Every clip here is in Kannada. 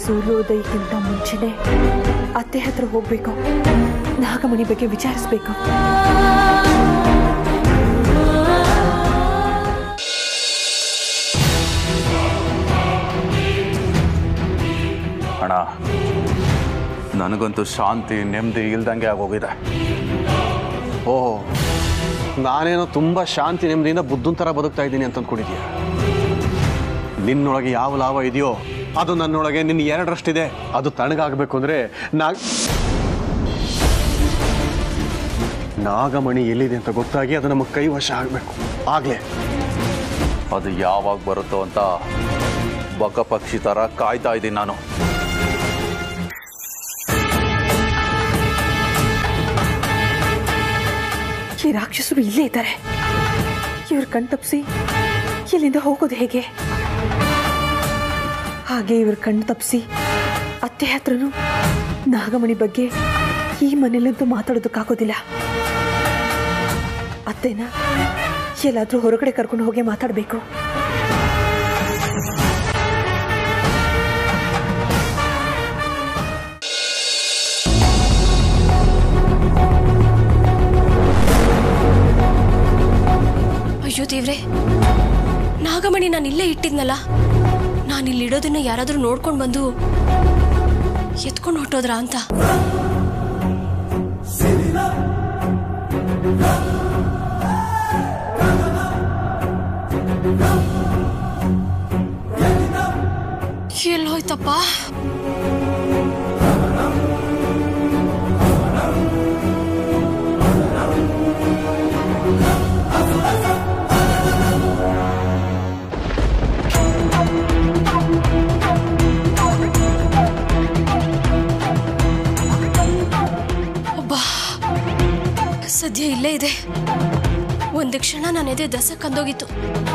ಸೂರ್ಯೋದಯಕ್ಕಿಂತ ಮುಂಚೆನೆ ಅತ್ತೆ ಹತ್ರ ಹೋಗ್ಬೇಕು, ನಾಗಮಣಿ ಬಗ್ಗೆ ವಿಚಾರಿಸ್ಬೇಕು. ಅಣ್ಣ, ನನಗಂತೂ ಶಾಂತಿ ನೆಮ್ಮದಿ ಇಲ್ದಂಗೆ ಆಗೋಗಿದೆ. ಓಹೋ, ನಾನೇನೋ ತುಂಬ ಶಾಂತಿ ನೆಮ್ಮದಿಯಿಂದ ಬುದ್ಧನ ಥರ ಬದುಕ್ತಾ ಇದ್ದೀನಿ ಅಂತ ಅಂದ್ಕೊಂಡಿದ್ದೀಯ. ನಿನ್ನೊಳಗೆ ಯಾವ ಲಾಭ ಇದೆಯೋ ಅದು ನನ್ನೊಳಗೆ ನಿನ್ನ ಎರಡರಷ್ಟಿದೆ. ಅದು ತಣ್ಣಗಾಗಬೇಕು ಅಂದರೆ ನಾಗಮಣಿ ಎಲ್ಲಿದೆ ಅಂತ ಗೊತ್ತಾಗಿ ಅದು ನಮ್ಮ ಕೈವಶ ಆಗಬೇಕು. ಆಗಲೇ ಅದು ಯಾವಾಗ ಬರುತ್ತೋ ಅಂತ ಬಕ ಪಕ್ಷಿ ಥರ ಕಾಯ್ತಾ ಇದ್ದೀನಿ ನಾನು. ಈ ರಾಕ್ಷಸರು ಇಲ್ಲೇ ಇದ್ದಾರೆ. ಇವ್ರ ಕಣ್ತಪ್ಪಿಸಿ ಇಲ್ಲಿಂದ ಹೋಗೋದು ಹೇಗೆ? ಹಾಗೆ ಇವ್ರ ಕಣ್ಣು ತಪ್ಪಿಸಿ ಅತ್ತೆ ಹತ್ರನೂ ನಾಗಮಣಿ ಬಗ್ಗೆ ಈ ಮನೇಲಂತೂ ಮಾತಾಡೋದಕ್ಕಾಗೋದಿಲ್ಲ. ಅತ್ತೆನ ಎಲ್ಲಾದ್ರೂ ಹೊರಗಡೆ ಕರ್ಕೊಂಡು ಹೋಗಿ ಮಾತಾಡಬೇಕು. ಅಯ್ಯೋ ದೇವ್ರೆ, ನಾಗಮಣಿ ನಾನು ಇಲ್ಲೇ ಇಟ್ಟಿದ್ನಲ್ಲ, ನಾನು ಇಲ್ಲಿಡೋದನ್ನ ಯಾರಾದ್ರೂ ನೋಡ್ಕೊಂಡು ಬಂದು ಎತ್ಕೊಂಡು ಹೊಟ್ಟೋದ್ರ ಅಂತ. ಎಲ್ಲೋಯ್ತಪ್ಪ? ಸದ್ಯ ಇಲ್ಲೇ ಇದೆ. ಒಂದು ಕ್ಷಣ ನನ್ನ ಎದೆ ದಸಕ್ಕಂದೋಗಿತ್ತು.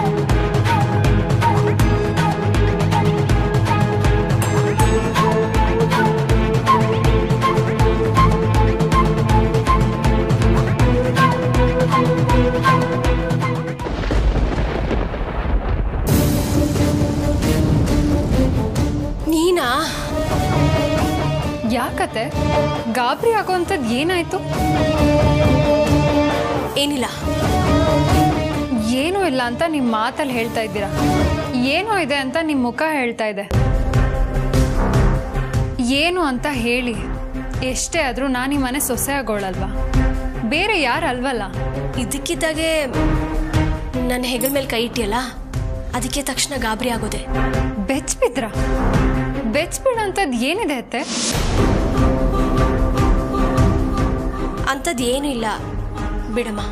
ನೀನಾ? ಯಾಕತ್ತೆ ಗಾಬರಿ ಆಗೋಂಥದ್ದು ಏನಾಯ್ತು? ಏನಿಲ್ಲ. ಏನೂ ಇಲ್ಲ ಅಂತ ನಿಮ್ಮ ಮಾತಲ್ಲಿ ಹೇಳ್ತಾ ಇದ್ದೀರಾ. ಏನೋ ಇದೆ ಅಂತ ನಿಮ್ಮ ಮುಖ ಹೇಳ್ತಾ ಇದೆ. ಏನು ಅಂತ ಹೇಳಿ. ಎಷ್ಟೇ ಆದರೂ ನಾನು ಈ ಮನೆ ಸೊಸೆ ಆಗೋಳಲ್ವಾ, ಬೇರೆ ಯಾರು ಅಲ್ವಲ್ಲ. ಇದಕ್ಕಿದ್ದಾಗೆ ನನ್ನ ಹೆಗಲ ಮೇಲೆ ಕೈ ಇಟ್ಟಿಯಲ್ಲ, ಅದಕ್ಕೆ ತಕ್ಷಣ ಗಾಬರಿ ಆಗೋದೆ. ಬೆಚ್ಬಿದ್ರ? ಬೆಚ್ಬಿಡಂಥದ್ದು ಏನಿದೆ ಅತ್ತೆ? ಅಂಥದ್ದು ಏನೂ ಇಲ್ಲ ಬಿಡಮ್ಮ.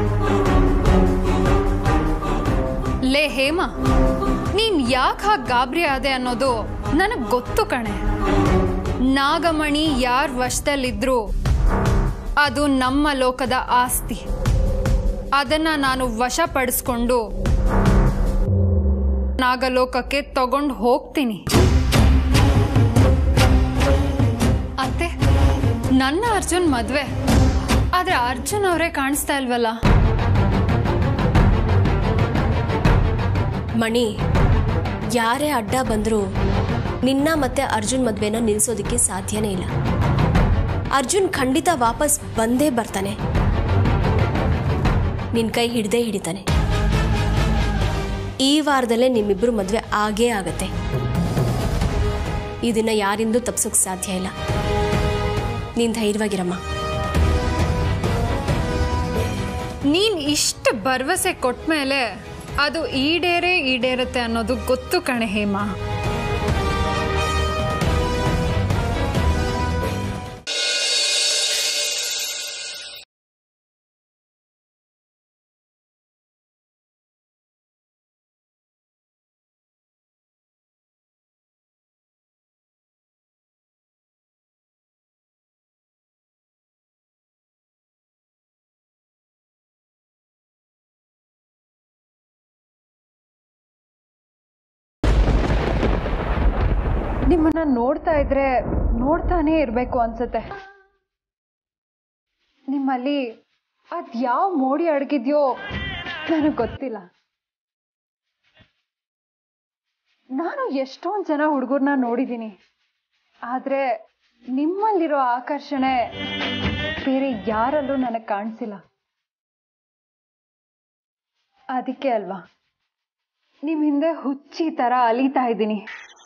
ಲೇ ಹೇಮ, ನೀನ್ ಯಾಕೆ ಹಾಗೆ ಗಾಬರಿ ಆದೆ ಅನ್ನೋದು ನನಗೆ ಗೊತ್ತು ಕಣೆ. ನಾಗಮಣಿ ಯಾರ ವಶದಲ್ಲಿದ್ರು ಅದು ನಮ್ಮ ಲೋಕದ ಆಸ್ತಿ. ಅದನ್ನ ನಾನು ವಶಪಡಿಸ್ಕೊಂಡು ನಾಗಲೋಕಕ್ಕೆ ತಗೊಂಡು ಹೋಗ್ತೀನಿ. ಅತ್ತೆ, ನನ್ನ ಅರ್ಜುನ್ ಮದ್ವೆ ಆದ್ರೆ ಅರ್ಜುನ್ ಅವರೇ ಕಾಣಿಸ್ತಾ ಇಲ್ವಲ್ಲ. ಮಣಿ, ಯಾರೇ ಅಡ್ಡ ಬಂದರೂ ನಿನ್ನ ಮತ್ತೆ ಅರ್ಜುನ್ ಮದ್ವೆನ ನಿಲ್ಲಿಸೋದಕ್ಕೆ ಸಾಧ್ಯನೇ ಇಲ್ಲ. ಅರ್ಜುನ್ ಖಂಡಿತ ವಾಪಸ್ ಬಂದೇ ಬರ್ತಾನೆ. ನಿನ್ನ ಕೈ ಹಿಡ್ದೇ ಹಿಡಿತಾನೆ. ಈ ವಾರದಲ್ಲೇ ನಿಮ್ಮಿಬ್ರು ಮದ್ವೆ ಆಗೇ ಆಗತ್ತೆ. ಇದನ್ನ ಯಾರಿಂದೂ ತಪ್ಪಿಸೋಕೆ ಸಾಧ್ಯ ಇಲ್ಲ. ನೀನ್ ಧೈರ್ಯವಾಗಿರಮ್ಮ. ನೀನ್ ಇಷ್ಟು ಭರವಸೆ ಕೊಟ್ಟ ಮೇಲೆ ಅದು ಈಡೇರುತ್ತೆ ಅನ್ನೋದು ಗೊತ್ತು ಕಣೆ ಹೇಮ. ನಿಮ್ಮನ್ನ ನೋಡ್ತಾ ಇದ್ರೆ ನೋಡ್ತಾನೆ ಇರಬೇಕು ಅನ್ಸುತ್ತೆ. ನಿಮ್ಮಲ್ಲಿ ಅದ್ಯಾವ ಮೋಡಿ ಅಡಗಿದ್ಯೋ ನನಗೆ ಗೊತ್ತಿಲ್ಲ. ನಾನು ಎಷ್ಟೊಂದು ಜನ ಹುಡುಗರನ್ನ ನೋಡಿದ್ದೀನಿ, ಆದರೆ ನಿಮ್ಮಲ್ಲಿರೋ ಆಕರ್ಷಣೆ ಬೇರೆ ಯಾರಲ್ಲೂ ನನಗೆ ಕಾಣಿಸಿಲ್ಲ. ಅದಕ್ಕೆ ಅಲ್ವಾ ನಿಮ್ಮ ಹಿಂದೆ ಹುಚ್ಚಿ ಥರ ಅಲಿತಾ ಇದ್ದೀನಿ.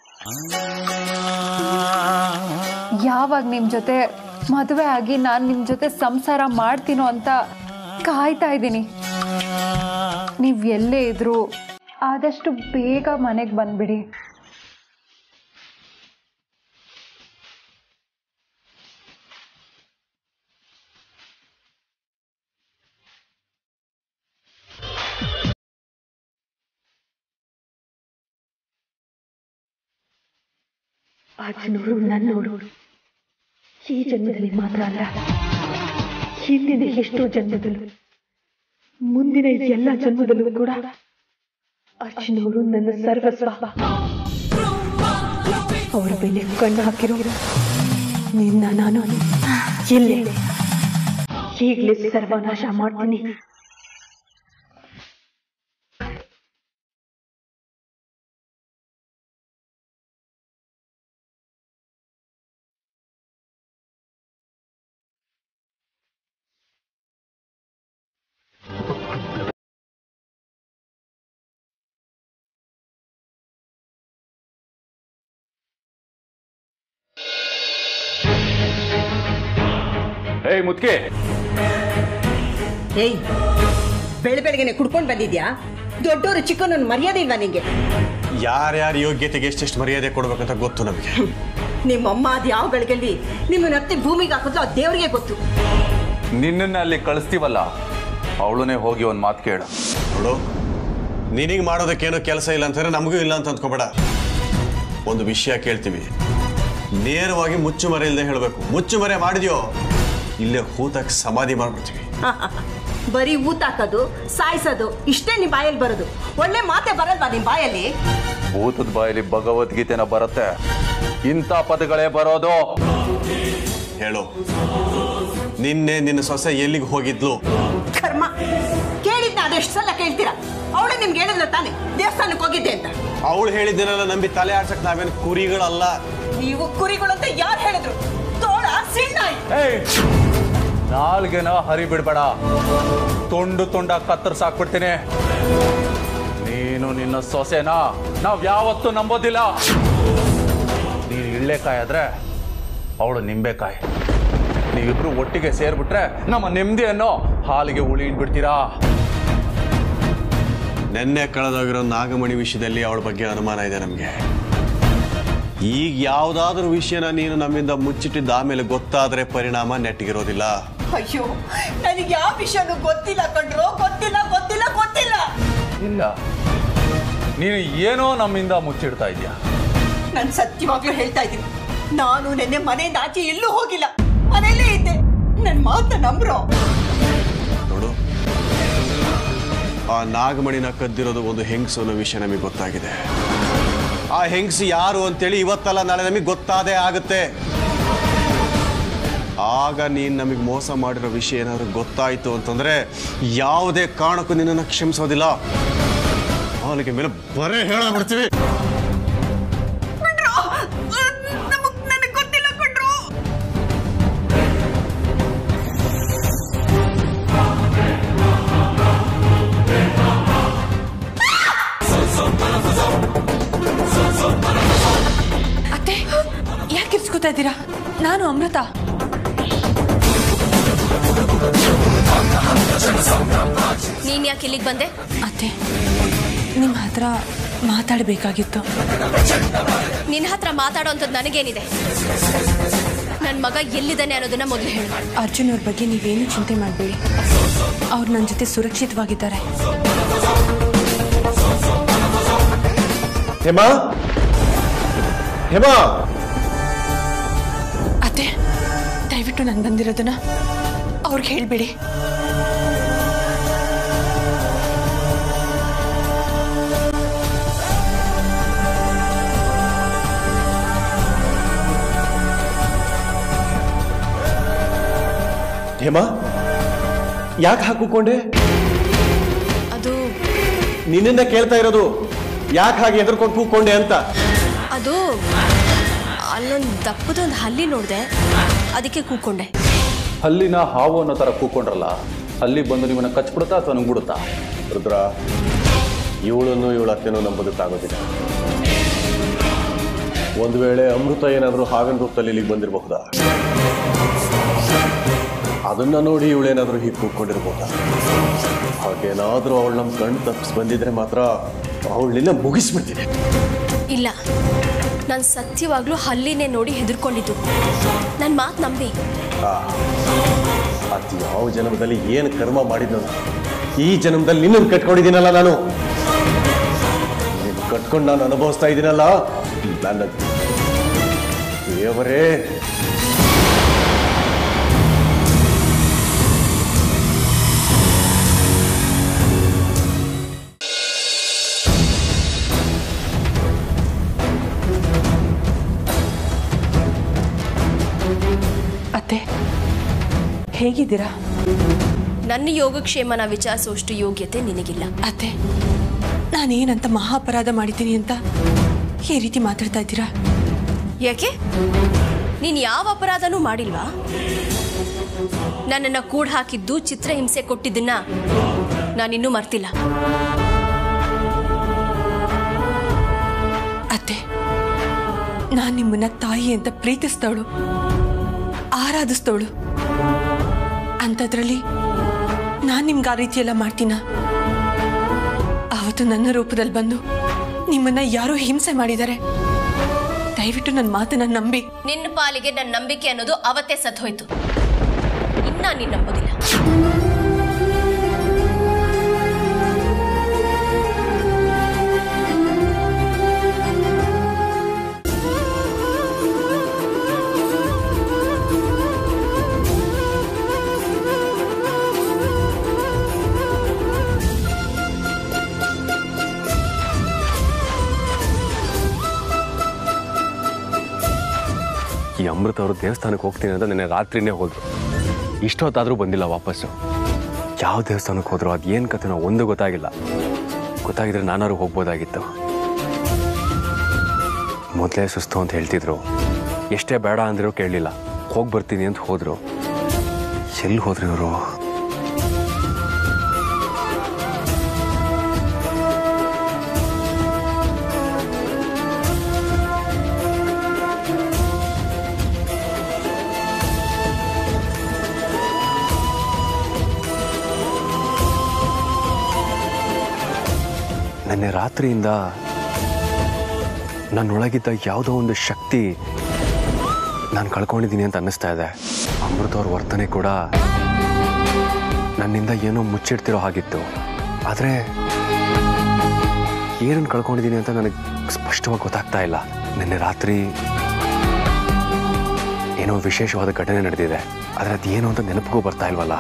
ಯಾವಾಗ ನಿಮ್ಮ ಜೊತೆ ಮದುವೆ ಆಗಿ ನಾನು ನಿಮ್ಮ ಜೊತೆ ಸಂಸಾರ ಮಾಡ್ತೀನೋ ಅಂತ ಕಾಯ್ತಾ ಇದ್ದೀನಿ. ನೀವು ಎಲ್ಲೇ ಇದ್ರೂ ಆದಷ್ಟು ಬೇಗ ಮನೆಗೆ ಬಂದ್ಬಿಡಿ. ಅಜ್ಜನೋರು ನನ್ನೋರು ಈ ಜನ್ಮದಲ್ಲಿ ಮಾತ್ರ ಅಲ್ಲ, ಹಿಂದಿನ ಎಷ್ಟೋ ಜನ್ಮದಲ್ಲೂ, ಮುಂದಿನ ಎಲ್ಲ ಜನ್ಮದಲ್ಲೂ ಕೂಡ ಅಜ್ಜನೋರು ನನ್ನ ಸರ್ವಸ್ವ. ಅವರ ಬೆಲೆ ಕಣ್ಣು ಹಾಕಿರೋ ನಿನ್ನ ನಾನು ಇಲ್ಲೇ ಈಗಲೇ ಸರ್ವನಾಶ ಮಾಡ್ತೀನಿ. ಏಯ್ ಮುದ್ಕೆ, ಏಯ್ ಬೆಳಬೆಳಗ್ಗೆನೆ ಕುಡ್ಕೊಂಡು ಬಂದಿದ್ಯಾ? ದೊಡ್ಡವರು ಚಿಕ್ಕನನ್ನು ಮರ್ಯಾದೆ ಇಲ್ವಾ ನಿಂಗೆ? ಯಾರ್ಯಾರ ಯೋಗ್ಯತೆಗೆ ಎಷ್ಟೆಷ್ಟು ಮರ್ಯಾದೆ ಕೊಡ್ಬೇಕಂತ ಗೊತ್ತು ನಮಗೆ. ನಿಮ್ಮಮ್ಮ ಅದು ಯಾವ ಗಳಿಗೆಲ್ಲಿ ನಿಮ್ಮನ್ನ ಹತ್ತಿ ಭೂಮಿಗೆ ಹಾಕಿದ್ಲು ಅದು ದೇವರಿಗೆ ಗೊತ್ತು. ನಿನ್ನನ್ನ ಅಲ್ಲಿ ಕಳಿಸ್ತೀವಲ್ಲ, ಅವಳನ್ನೇ ಹೋಗಿ ಒಂದು ಮಾತು ಕೇಳು. ನೋಡು, ನಿನಗೆ ಮಾಡೋದಕ್ಕೇನೋ ಕೆಲಸ ಇಲ್ಲ ಅಂತಂದ್ರೆ ನಮಗೂ ಇಲ್ಲ ಅಂತ ಅಂದ್ಕೋಬೇಡ. ಒಂದು ವಿಷಯ ಕೇಳ್ತೀವಿ, ನೇರವಾಗಿ ಮುಚ್ಚುಮರೆ ಇಲ್ಲದೆ ಹೇಳಬೇಕು. ಮುಚ್ಚುಮರೆ ಮಾಡಿದ್ಯೋ ಇಲ್ಲೇ ಹೂತಕ್ಕೆ ಸಮಾಧಿ ಮಾಡ್ಬಿಡ್ತೀವಿ. ಬರೀ ಊತಾಕೋದು, ಸಾಯಿಸೋದು ಇಷ್ಟೇ ನಿಮ್ಮ ಬಾಯಲ್ಲಿ ಬರೋದು. ಒಳ್ಳೆ ಮಾತೆ ಬರಲ್ವಾ ನಿಮ್ಮ ಬಾಯಲ್ಲಿ? ಭೂತದ ಬಾಯಲ್ಲಿ ಭಗವದ್ಗೀತೆನ ಬರುತ್ತೆ, ಇಂಥ ಪದಗಳೇ ಬರೋದು. ಹೇಳು, ನಿನ್ನೆ ನಿನ್ನ ಸೊಸೆ ಎಲ್ಲಿಗೆ ಹೋಗಿದ್ಲು? ಕರ್ಮ, ಕೇಳಿದ್ನ ಅದೆಷ್ಟು ಸಲ ಕೇಳ್ತೀರಾ? ಅವಳು ನಿಮ್ಗೆ ಹೇಳಿದ್ರೆ ತಾನೆ ದೇವಸ್ಥಾನಕ್ಕೆ ಹೋಗಿದ್ದೆ ಅಂತ. ಅವಳು ಹೇಳಿದ್ದನ್ನೆಲ್ಲ ನಂಬಿ ತಲೆ ಆಡ್ಸಕ್ ನಾವೇನು ಕುರಿಗಳಲ್ಲ. ನೀವು ಕುರಿಗಳು ಅಂತ ಯಾರು ಹೇಳಿದ್ರು? ತೋಳ ಸಿಣ್ಣ. ನಾಲ್ಗೆನ ಹರಿ ಬಿಡ್ಬೇಡ, ತುಂಡು ತುಂಡ ಕತ್ತರಿಸಾಕ್ಬಿಡ್ತೀನಿ. ನೀನು ನಿನ್ನ ಸೊಸೆನ ನಾವ್ ಯಾವತ್ತೂ ನಂಬೋದಿಲ್ಲ. ನೀನು ಇಳ್ಳೆಕಾಯಿ ಆದ್ರೆ ಅವಳು ನಿಂಬೆಕಾಯಿ. ನೀವಿಬ್ರು ಒಟ್ಟಿಗೆ ಸೇರ್ಬಿಟ್ರೆ ನಮ್ಮ ನೆಮ್ಮದಿಯನ್ನು ಹಾಲಿಗೆ ಉಳಿ ಇಟ್ಬಿಡ್ತೀರಾ. ನೆನ್ನೆ ಕಳೆದೋಗಿರೋ ನಾಗಮಣಿ ವಿಷಯದಲ್ಲಿ ಅವಳ ಬಗ್ಗೆ ಅನುಮಾನ ಇದೆ ನಮಗೆ. ಈಗ ಯಾವುದಾದ್ರೂ ವಿಷಯನ ನೀನು ನಮ್ಮಿಂದ ಮುಚ್ಚಿಟ್ಟಿದ್ದ ಆಮೇಲೆ ಗೊತ್ತಾದ್ರೆ ಪರಿಣಾಮ ನೆಟ್ಟಿಗಿರೋದಿಲ್ಲ. ಅಯ್ಯೋ, ನನಗೆ ಯಾವ ವಿಷಯನೂ ಗೊತ್ತಿಲ್ಲ ಕಣ್ರೋ, ಗೊತ್ತಿಲ್ಲ ಗೊತ್ತಿಲ್ಲ ಗೊತ್ತಿಲ್ಲ. ಇಲ್ಲ, ನೀನು ಏನೋ ನಮ್ಮಿಂದ ಮುಚ್ಚಿಡ್ತಾ ಇದೀಯ. ನಾನು ಸತ್ಯವಾಗ್ಲೂ ಹೇಳ್ತಾ ಇದ್ದೀನಿ, ನಾನು ನೆನ್ನೆ ಮನೆಯಿಂದ ಆಚೆ ಎಲ್ಲೂ ಹೋಗಿಲ್ಲ, ಮನೆಯಲ್ಲೇ ಇದ್ದೆ. ನನ್ನ ಮಾತನ್ನ ನಂಬ್ರೋ. ನೋಡು, ಆ ನಾಗಮಣಿನ ಕದ್ದಿರೋದು ಒಂದು ಹೆಂಗಸು ಅನ್ನೋ ವಿಷಯ ನಮಗೆ ಗೊತ್ತಾಗಿದೆ. ಆ ಹೆಂಗಸು ಯಾರು ಅಂತೇಳಿ ಇವತ್ತಲ್ಲ ನಾಳೆ ನಮಗೆ ಗೊತ್ತಾದೇ ಆಗುತ್ತೆ. ಆಗ ನೀನು ನಮಗೆ ಮೋಸ ಮಾಡಿರೋ ವಿಷಯ ಏನಾದ್ರು ಗೊತ್ತಾಯ್ತು ಅಂತಂದ್ರೆ ಯಾವುದೇ ಕಾರಣಕ್ಕೂ ನಿನ್ನನ್ನು ಕ್ಷಮಿಸೋದಿಲ್ಲ. ಅವನಿಗೆ ಮೇಲೆ ಬರೇ ಹೇಳಬಿಡ್ತೀವಿ. ನನಗೆ ಗೊತ್ತಿಲ್ಲ ಕಣ್ರು. ಅತ್ತೆ, ಯಾಕೆ ಇರ್ಸ್ಕೊತಾ ಇದ್ದೀರಾ? ನಾನು ಅಮೃತ. ನೀನ್ ಯಾಕೆ ಇಲ್ಲಿಗೆ ಬಂದೆ? ಅತ್ತೆ, ನಿಮ್ಮ ಹತ್ರ ಮಾತಾಡಬೇಕಾಗಿತ್ತು. ನಿನ್ನ ಹತ್ರ ಮಾತಾಡೋಂಥದ್ದು ನನಗೇನಿದೆ? ನನ್ನ ಮಗ ಎಲ್ಲಿದ್ದಾನೆ ಅನ್ನೋದನ್ನ ಮೊದಲು ಹೇಳು. ಅರ್ಜುನ್ ಅವ್ರ ಬಗ್ಗೆ ನೀವೇನು ಚಿಂತೆ ಮಾಡಬೇಡಿ, ಅವ್ರು ನನ್ನ ಜೊತೆ ಸುರಕ್ಷಿತವಾಗಿದ್ದಾರೆ. ಹೇಮಾ, ಹೇಮಾ. ಅತ್ತೆ, ದಯವಿಟ್ಟು ನಾನು ಬಂದಿರೋದನ್ನ ಅವ್ರಿಗೆ ಹೇಳ್ಬೇಡಿ. ಹೇಮಾ, ಯಾಕೆ ಹಾಕಿಕೊಂಡೆ? ಅದು ನಿನ್ನಿಂದ ಕೇಳ್ತಾ ಇರೋದು, ಯಾಕೆ ಹಾಗೆ ಎದುರ್ಕೊಂಡು ಕೂಕೊಂಡೆ ಅಂತ. ಅದು ಅಲ್ಲೊಂದು ದಪ್ಪದೊಂದು ಹಲ್ಲಿ ನೋಡಿದೆ, ಅದಕ್ಕೆ ಕೂಕೊಂಡೆ. ಹಲ್ಲಿನ ಹಾವು ಅನ್ನೋ ಥರ ಕೂಕೊಂಡ್ರಲ್ಲ, ಹಲ್ಲಿ ಬಂದು ನಿಮ್ಮನ್ನ ಕಚ್ಬಿಡುತ್ತಾ ಅಥವಾ ನುಂಗ್ಬಿಡುತ್ತಾ? ರುದ್ರ, ಇವಳನ್ನು ಇವಳ ಅತ್ತೆನೂ ನಂಬೋದಕ್ಕಾಗೋದಿಲ್ಲ. ಒಂದು ವೇಳೆ ಅಮೃತ ಏನಾದರೂ ಹಾವಿನ ರೂಪದಲ್ಲಿ ಇಲ್ಲಿಗೆ ಬಂದಿರಬಹುದಾ? ಅದನ್ನ ನೋಡಿ ಇವಳೇನಾದರೂ ಹೀಗೆ ಕೂತ್ಕೊಂಡಿರ್ಬೋದಾ? ಹಾಗೇನಾದರೂ ಅವಳು ನಮ್ಮ ಕಣ್ಣು ತಪ್ಪಿಸಿ ಬಂದಿದ್ರೆ ಮಾತ್ರ ಅವಳನ್ನೆಲ್ಲ ಮುಗಿಸ್ಬಿಡ್ತೀನಿ. ಇಲ್ಲ, ನಾನು ಸತ್ಯವಾಗ್ಲೂ ಹಲ್ಲಿನೇ ನೋಡಿ ಹೆದರ್ಕೊಂಡಿದ್ದು. ನನ್ನ ಮಾತು ನಂಬಿ. ಅದು ಯಾವ ಜನ್ಮದಲ್ಲಿ ಏನು ಕರ್ಮ ಮಾಡಿದ್ನ, ಈ ಜನ್ಮದಲ್ಲಿ ನಿನ್ನನ್ನು ಕಟ್ಕೊಂಡಿದ್ದೀನಲ್ಲ ನಾನು. ನೀನು ಕಟ್ಕೊಂಡು ನಾನು ಅನುಭವಿಸ್ತಾ ಇದ್ದೀನಲ್ಲ, ನನ್ನ ದೇವರೇ. ಅತ್ತೆ, ಹೇಗಿದ್ದೀರಾ? ನನ್ನ ಯೋಗಕ್ಷೇಮನ ವಿಚಾರಿಸುವಷ್ಟು ಯೋಗ್ಯತೆ ನಿನಗಿಲ್ಲ. ಅತ್ತೆ, ನಾನೇನಂತ ಮಹಾಪರಾಧ ಮಾಡಿದ್ದೀನಿ ಅಂತ ಈ ರೀತಿ ಮಾತಾಡ್ತಾ ಇದ್ದೀರಾ? ಯಾಕೆ? ನೀನು ಯಾವ ಅಪರಾಧನೂ ಮಾಡಿಲ್ವಾ? ನನ್ನನ್ನು ಕೂಡ ಹಾಕಿದ್ದು, ಚಿತ್ರಹಿಂಸೆ ಕೊಟ್ಟಿದ್ದನ್ನ ನಾನಿನ್ನೂ ಮರ್ತಿಲ್ಲ. ಅತ್ತೆ, ನಾನು ನಿಮ್ಮನ್ನ ತಾಯಿ ಅಂತ ಪ್ರೀತಿಸ್ತವಳು, ಆರಾಧಿಸ್ತವಳು. ಅಂಥದ್ರಲ್ಲಿ ನಾನು ನಿಮ್ಗೆ ಆ ರೀತಿಯೆಲ್ಲ ಮಾಡ್ತೀನ? ಅವತ್ತು ನನ್ನ ರೂಪದಲ್ಲಿ ಬಂದು ನಿಮ್ಮನ್ನ ಯಾರೋ ಹಿಂಸೆ ಮಾಡಿದ್ದಾರೆ. ದಯವಿಟ್ಟು ನನ್ನ ಮಾತನ್ನ ನಂಬಿ. ನಿನ್ನ ಪಾಲಿಗೆ ನನ್ನ ನಂಬಿಕೆ ಅನ್ನೋದು ಅವತ್ತೇ ಸತ್ತೋಯ್ತು. ಇನ್ನ ನೀನು ನಂಬೋದಿಲ್ಲ. ಈ ಅಮೃತ ಅವರು ದೇವಸ್ಥಾನಕ್ಕೆ ಹೋಗ್ತೀನಿ ಅಂತ ನೆನ್ನೆ ರಾತ್ರಿನೇ ಹೋದ್ರು. ಇಷ್ಟೊತ್ತಾದರೂ ಬಂದಿಲ್ಲ ವಾಪಸ್ಸು. ಯಾವ ದೇವಸ್ಥಾನಕ್ಕೆ ಹೋದ್ರು, ಅದು ಏನು ಕತೆ ನಾವು ಒಂದು ಗೊತ್ತಾಗಿಲ್ಲ. ಗೊತ್ತಾಗಿದ್ರೆ ನಾನಾರು ಹೋಗ್ಬೋದಾಗಿತ್ತು. ಮೊದಲೇ ಸುಸ್ತು ಅಂತ ಹೇಳ್ತಿದ್ರು. ಎಷ್ಟೇ ಬೇಡ ಅಂದಿರೋ ಕೇಳಲಿಲ್ಲ. ಹೋಗಿ ಬರ್ತೀನಿ ಅಂತ ಹೋದ್ರು. ಎಲ್ಲಿ ಹೋದ್ರಿ ಇವರು? ನೆನ್ನೆ ರಾತ್ರಿಯಿಂದ ನನ್ನೊಳಗಿದ್ದ ಯಾವುದೋ ಒಂದು ಶಕ್ತಿ ನಾನು ಕಳ್ಕೊಂಡಿದ್ದೀನಿ ಅಂತ ಅನ್ನಿಸ್ತಾ ಇದೆ. ಅಮೃತ ಅವ್ರ ವರ್ತನೆ ಕೂಡ ನನ್ನಿಂದ ಏನೋ ಮುಚ್ಚಿಡ್ತಿರೋ ಹಾಗಿತ್ತು. ಆದರೆ ಏನನ್ನು ಕಳ್ಕೊಂಡಿದ್ದೀನಿ ಅಂತ ನನಗೆ ಸ್ಪಷ್ಟವಾಗಿ ಗೊತ್ತಾಗ್ತಾ ಇಲ್ಲ. ನೆನ್ನೆ ರಾತ್ರಿ ಏನೋ ವಿಶೇಷವಾದ ಘಟನೆ ನಡೆದಿದೆ. ಆದರೆ ಅದೇನು ಅಂತ ನೆನಪಿಗೂ ಬರ್ತಾ ಇಲ್ವಲ್ಲ.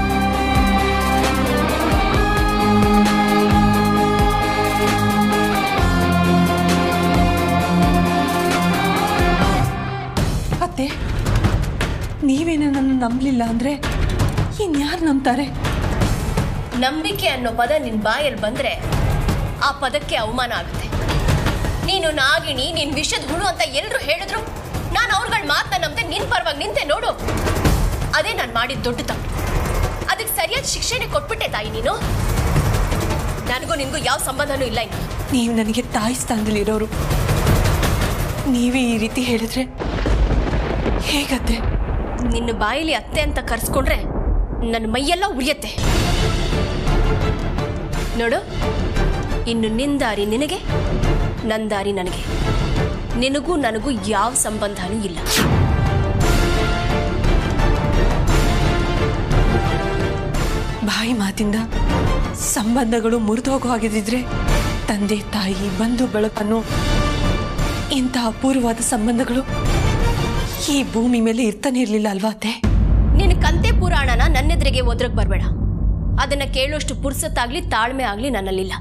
ಅತ್ತೆ, ನೀವೇನ ನನ್ನ ನಂಬಲಿಲ್ಲ ಅಂದ್ರೆ ಇನ್ಯಾರು ನಂಬ್ತಾರೆ? ನಂಬಿಕೆ ಅನ್ನೋ ಪದ ನಿನ್ನ ಬಾಯಲ್ಲಿ ಬಂದ್ರೆ ಆ ಪದಕ್ಕೆ ಅವಮಾನ ಆಗುತ್ತೆ. ನೀನು ನಾಗಿಣಿ, ನೀನ್ ವಿಷದ ಹುಳು ಅಂತ ಎಲ್ಲರೂ ಹೇಳಿದ್ರು ನಾನು ಅವ್ರಗಳ ಮಾತನ್ನ ನಂಬದೆ ನಿನ್ ಪರವಾಗಿ ನಿಂತೆ ನೋಡು. ಅದೇ ನಾನು ಮಾಡಿದ ದೊಡ್ಡ ತಪ್ಪು. ಅದಕ್ಕೆ ಸರಿಯಾದ ಶಿಕ್ಷೆನೆ ಕೊಟ್ಬಿಟ್ಟೆ ತಾಯಿ ನೀನು. ನನಗೂ ನಿನ್ಗೂ ಯಾವ ಸಂಬಂಧನೂ ಇಲ್ಲ. ಇನ್ನು ನೀವು ನನಗೆ ತಾಯಿ ಸ್ಥಾನದಲ್ಲಿರೋರು. ನೀವೇ ಈ ರೀತಿ ಹೇಳಿದ್ರೆ ಹೇಗತ್ತೆ? ನಿನ್ನ ಬಾಯಲ್ಲಿ ಅತ್ತೆ ಅಂತ ಕರ್ಸ್ಕೊಂಡ್ರೆ ನನ್ನ ಮೈಯೆಲ್ಲ ಉರಿಯತ್ತೆ. ನೋಡು, ಇನ್ನು ನಿನ್ನ ದಾರಿ ನಿನಗೆ, ನನ್ನ ದಾರಿ ನನಗೆ. ನಿನಗೂ ನನಗೂ ಯಾವ ಸಂಬಂಧನೂ ಇಲ್ಲ. ಬಾಯಿ ಮಾತಿಂದ ಸಂಬಂಧಗಳು ಮುರಿದೋಗೋ ಹಾಗಿದ್ರೆ ತಂದೆ ತಾಯಿ ಬಂಧು ಬಳಪನ್ನು ಇಂಥ ಅಪೂರ್ವವಾದ ಸಂಬಂಧಗಳು ಈ ಭೂಮಿ ಮೇಲೆ ಇರ್ತಾನೆ ಇರ್ಲಿಲ್ಲ ಅಲ್ವಾ ಅತ್ತೆ? ನಿನ್ನ ಕಂತೆ ಪುರಾಣನ ನನ್ನೆದುರಿಗೆ ಒದ್ರಕ್ ಬರಬೇಡ. ಅದನ್ನ ಕೇಳೋಷ್ಟು ಪುರ್ಸತ್ತಾಗ್ಲಿ ತಾಳ್ಮೆ ಆಗ್ಲಿ ನನ್ನಲ್ಲಿಲ್ಲ.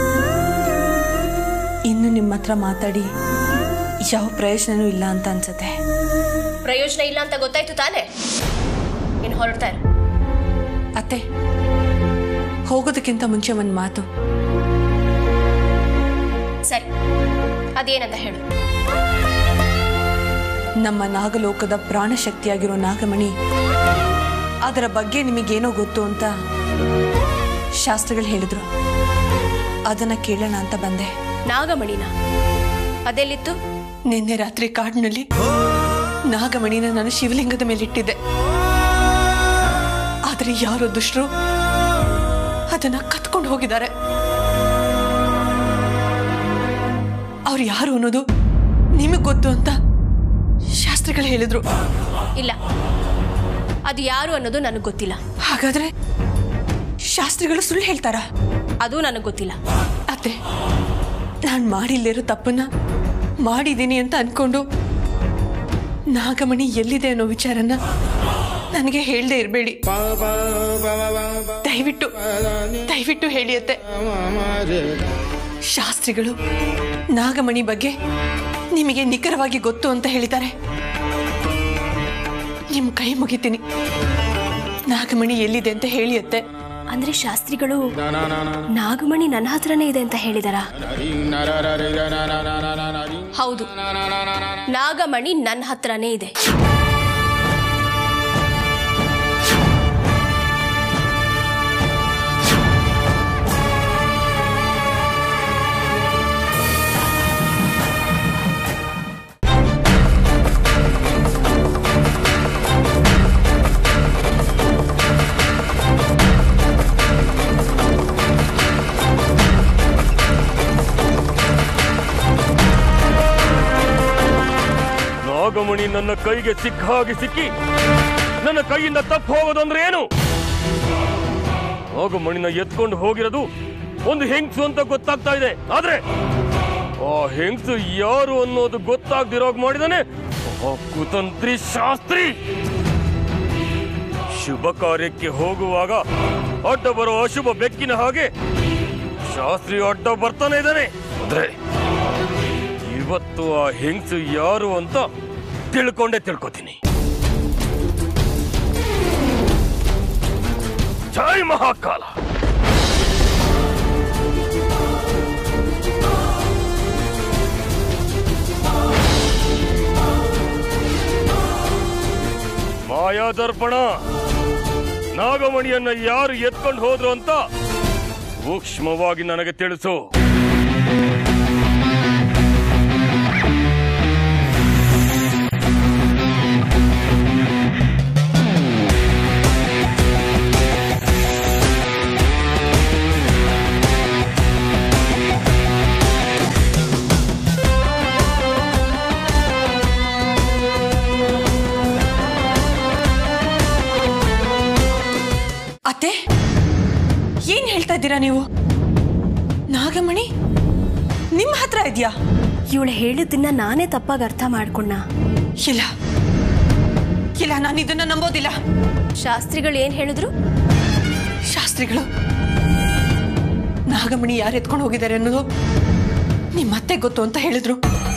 ಇನ್ನು ನಿಮ್ಮ ಹತ್ರ ಮಾತಾಡಿ ಯಾವ ಪ್ರಯೋಜನನೂ ಇಲ್ಲ ಅಂತ ಅನ್ಸುತ್ತೆ. ಪ್ರಯೋಜನ ಇಲ್ಲ ಅಂತ ಗೊತ್ತಾಯ್ತು ತಾನೆ? ಇನ್ನು ಹೊರಡ್ತಾ ಇರು. ಅತ್ತೆ, ಹೋಗೋದಕ್ಕಿಂತ ಮುಂಚೆ ಒಂದು ಮಾತು. ಸರಿ, ಅದೇನಂತ ಹೇಳು. ನಮ್ಮ ನಾಗಲೋಕದ ಪ್ರಾಣಶಕ್ತಿಯಾಗಿರೋ ನಾಗಮಣಿ ಅದರ ಬಗ್ಗೆ ನಿಮಗೇನೋ ಗೊತ್ತು ಅಂತ ಶಾಸ್ತ್ರಿಗಳು ಹೇಳಿದ್ರು. ಅದನ್ನ ಕೇಳೋಣ ಅಂತ ಬಂದೆ. ನಾಗಮಣಿನ ಅದೆಲ್ಲಿತ್ತು? ನಿನ್ನೆ ರಾತ್ರಿ ಕಾಡಿನಲ್ಲಿ ನಾಗಮಣಿನ ನಾನು ಶಿವಲಿಂಗದ ಮೇಲಿಟ್ಟಿದ್ದೆ. ಆದರೆ ಯಾರೋ ದುಷ್ಟರು ಅದನ್ನ ಕತ್ಕೊಂಡು ಹೋಗಿದ್ದಾರೆ. ಅವ್ರು ಯಾರು ಅನ್ನೋದು ನಿಮಗ್ ಗೊತ್ತು ಅಂತ ಶಾಸ್ತ್ರಿಗಳು ಹೇಳಿದ್ರು. ಇಲ್ಲ, ಅದು ಯಾರು ಅನ್ನೋದು ನನಗೆ ಗೊತ್ತಿಲ್ಲ. ಹಾಗಾದ್ರೆ ಶಾಸ್ತ್ರಿಗಳು ಸುಳ್ಳು ಹೇಳ್ತಾರ? ಅದು ನನಗೆ ಗೊತ್ತಿಲ್ಲ. ಅತ್ತೆ, ನಾನು ಮಾಡಿಲ್ಲದಿರೋ ತಪ್ಪನ್ನ ಮಾಡಿದ್ದೀನಿ ಅಂತ ಅನ್ಕೊಂಡು ನಾಗಮಣಿ ಎಲ್ಲಿದೆ ಅನ್ನೋ ವಿಚಾರನ ನನಗೆ ಹೇಳದೆ ಇರಬೇಡಿ. ದಯವಿಟ್ಟು ಹೇಳಿ ಅತ್ತೆ. ಶಾಸ್ತ್ರಿಗಳು ನಾಗಮಣಿ ಬಗ್ಗೆ ನಿಮಗೆ ನಿಖರವಾಗಿ ಗೊತ್ತು ಅಂತ ಹೇಳಿದ್ದಾರೆ. ನಿಮ್ ಕೈ ಮುಗಿತೀನಿ, ನಾಗಮಣಿ ಎಲ್ಲಿದೆ ಅಂತ ಹೇಳಿ ಅತ್ತೆ. ಅಂದ್ರೆ ಶಾಸ್ತ್ರಿಗಳು ನಾಗಮಣಿ ನನ್ನ ಹತ್ರನೇ ಇದೆ ಅಂತ ಹೇಳಿದಾರ? ಹೌದು, ನಾಗಮಣಿ ನನ್ನ ಹತ್ರನೇ ಇದೆ. ನಾಗಮಣಿ ನನ್ನ ಕೈಗೆ ಸಿಕ್ಕಿ ನನ್ನ ಕೈಯಿಂದ ತಪ್ಪು ಹೋಗೋದಂದ್ರೆ ಏನು? ನಾಗಮಣಿನ ಎತ್ಕೊಂಡು ಹೋಗಿರೋದು ಒಂದು ಹೆಂಗ್ಸು ಅಂತ ಗೊತ್ತಾಗ್ತಾ ಇದೆ. ಆದ್ರೆ ಆ ಹೆಂಗ್ಸು ಯಾರು ಅನ್ನೋದು ಗೊತ್ತಾಗ್ದಿರೋಗ್ ಮಾಡಿದಾನೆ ಆ ಕುತಂತ್ರಿ ಶಾಸ್ತ್ರಿ. ಶುಭ ಕಾರ್ಯಕ್ಕೆ ಹೋಗುವಾಗ ಅಡ್ಡ ಬರೋ ಅಶುಭ ಬೆಕ್ಕಿನ ಹಾಗೆ ಶಾಸ್ತ್ರಿ ಅಡ್ಡ ಬರ್ತಾನೆ ಇದ್ದಾನೆ. ಆದ್ರೆ ಇವತ್ತು ಆ ಹೆಂಗ್ಸು ಯಾರು ಅಂತ ತಿಳ್ಕೋತೀನಿ. ಜೈ ಮಹಾಕಾಲ. ಮಾಯಾದರ್ಪಣ, ನಾಗಮಣಿಯನ್ನ ಯಾರು ಎತ್ಕೊಂಡು ಹೋದ್ರು ಅಂತ ಸೂಕ್ಷ್ಮವಾಗಿ ನನಗೆ ತಿಳಿಸು. ಅತ್ತೆ, ಏನ್ ಹೇಳ್ತಾ ಇದ್ದೀರಾ ನೀವು? ನಾಗಮಣಿ ನಿಮ್ಮ ಹತ್ರ ಇದೆಯಾ? ಇವಳು ಹೇಳಿದ್ದನ್ನ ನಾನೇ ತಪ್ಪಾಗಿ ಅರ್ಥ ಮಾಡ್ಕೊಂಡ. ಇಲ್ಲ, ನಾನು ಇದನ್ನ ನಂಬೋದಿಲ್ಲ. ಶಾಸ್ತ್ರಿಗಳು ಏನ್ ಹೇಳಿದ್ರು? ಶಾಸ್ತ್ರಿಗಳು ನಾಗಮಣಿ ಯಾರು ಎತ್ಕೊಂಡು ಹೋಗಿದ್ದಾರೆ ಅನ್ನೋದು ನಿಮ್ಮತ್ತೆ ಗೊತ್ತು ಅಂತ ಹೇಳಿದ್ರು.